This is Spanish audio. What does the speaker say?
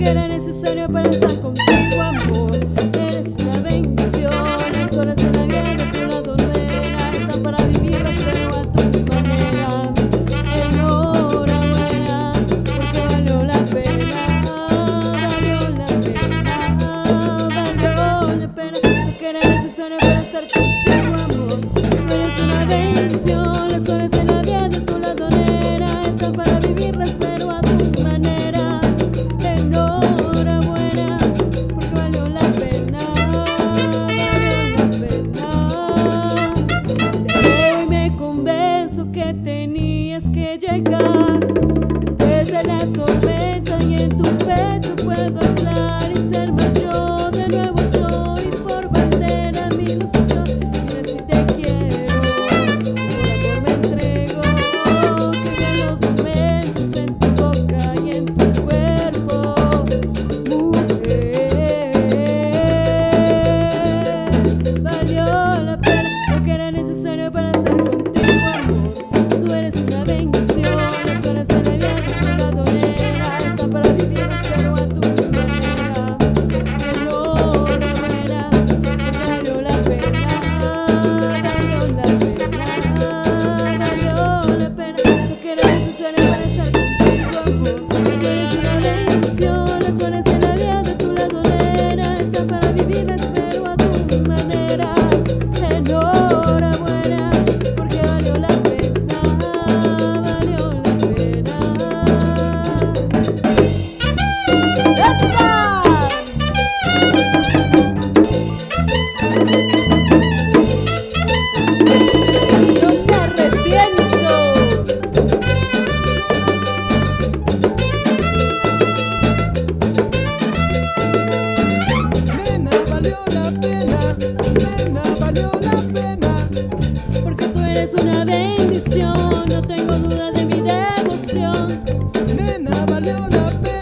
que era necesario para estar contigo, amor. Eres una bendición, las horas en la vida de tu lado nena están para vivirlas pero a tu manera. Enhorabuena, porque valió la pena, valió la pena, valió la pena, porque era necesario para estar contigo, amor. Tú eres una bendición, las horas en la vida de tu lado nena están para vivirlas pero a tu manera. Enhorabuena, porque valió la pena, valió la pena. Te veo y me convenzo que tenías que llegar después de la tormenta, y en tu pecho puedo hablar y ser más yo, de nuevo yo, y por bandera mi ilusión. Mira si te quiero, por amor me entrego, que bien los momentos en tu boca y en tu cuerpo, mujer. Valió la pena, porque era necesario para estar contigo, amor. Tú eres una bendición, las horas en la vida de tu lado nena están para vivirlas pero a tu manera. Enhorabuena, porque valió la pena, valió la pena, valió la pena, porque era necesario para estar contigo, amor. Tú eres una bendición, las horas en la vida de tu lado nena están para vivirlas pero a tu manera. Enhorabuena, porque valió la pena, valió la pena. ¡Epa! No me arrepiento. Nena, valió la pena, nena, valió la pena. Porque tú eres una bendición, no tengo duda de mi devoción. Nena, valió la pena.